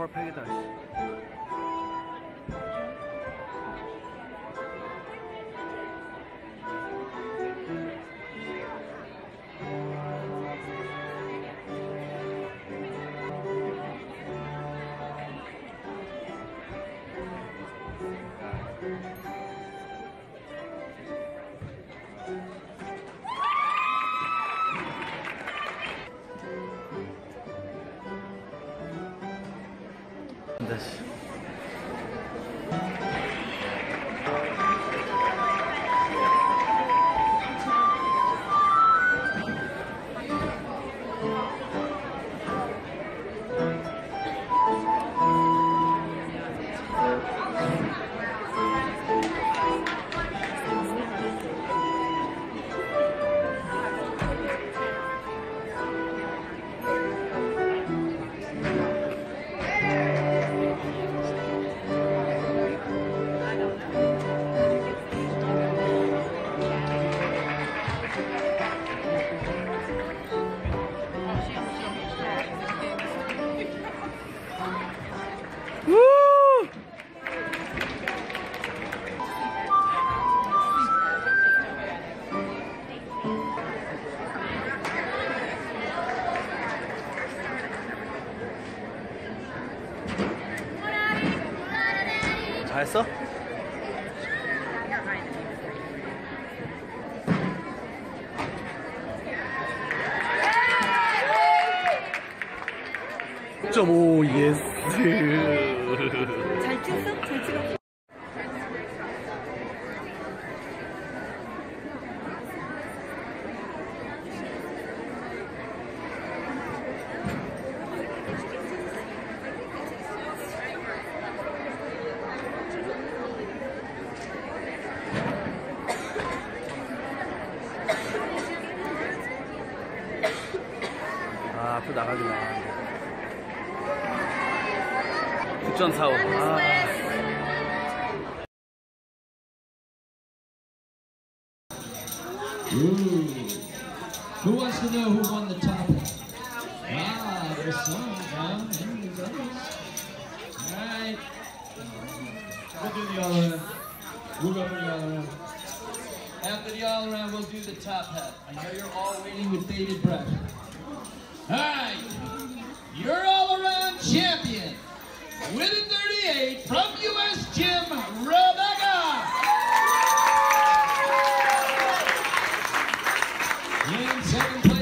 팩이다. 다시. 잘했어? .5 예스. 잘 찍었어? 잘 찍었어? 아, 앞으로 나가지 마. 9.45. 아. Who wants to know who won the top? Ah, there's some down and there's others. Alright. We'll do the all around. We'll go for the all around. After the all around, we'll do the top hat. I know you're all waiting with bated breath. Alright. Your all around champion with a 38 from US Gym, Rebecca. In second place.